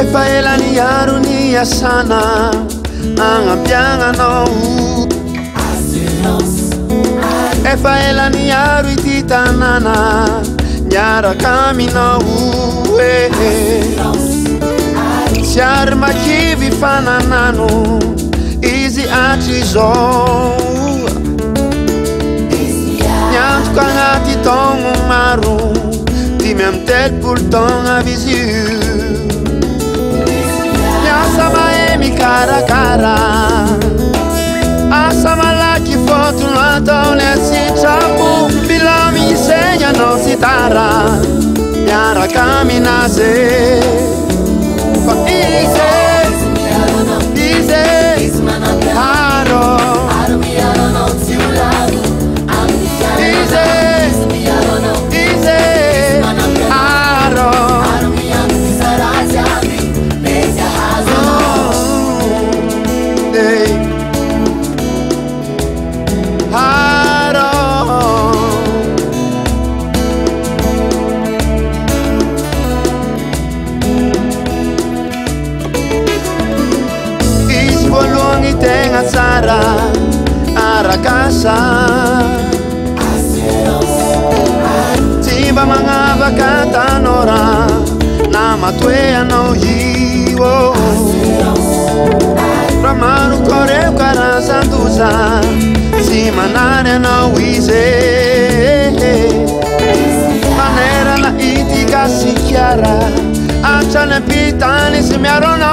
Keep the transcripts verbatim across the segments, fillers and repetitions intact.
Efaelani yarunia sana Angampianga no Efaelani yaru ititanana Nyara kami no Siar makivi fananano Easy atizo Nyantu kangati tongo maru Dime am tel pour ton avisu Nyasama emi cara cara Asama laki foto no atone si chapu Bila mi insegna no sitara Nyara caminase Fa easy Easy Haro Sara arakasa Tiba mga bakata nora Na matwea no hiwo Ramaru koreu kara santuza Si manare no wize Manera la itika si chiara Acciane pitani si mi arono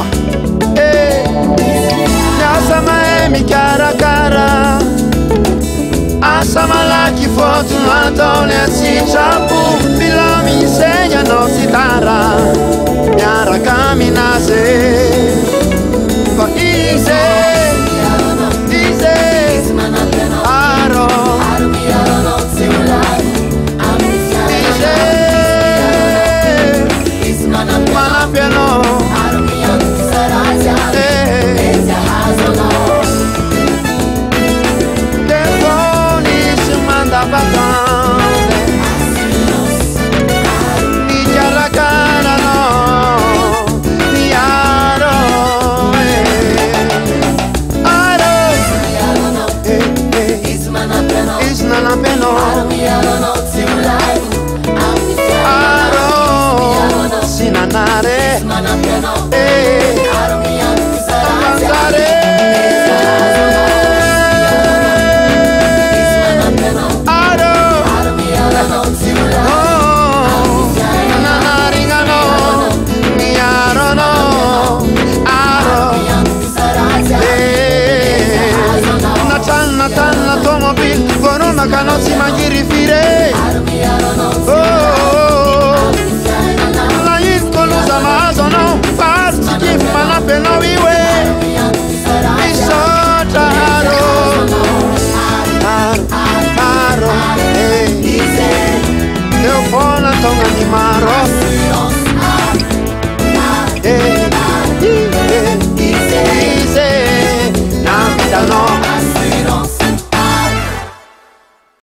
Asama emi cara cara Asama laki foto no atone si chapu Bila mi insegna no sitara Nyara caminase Fa easy Easy Aro Easy Manapiano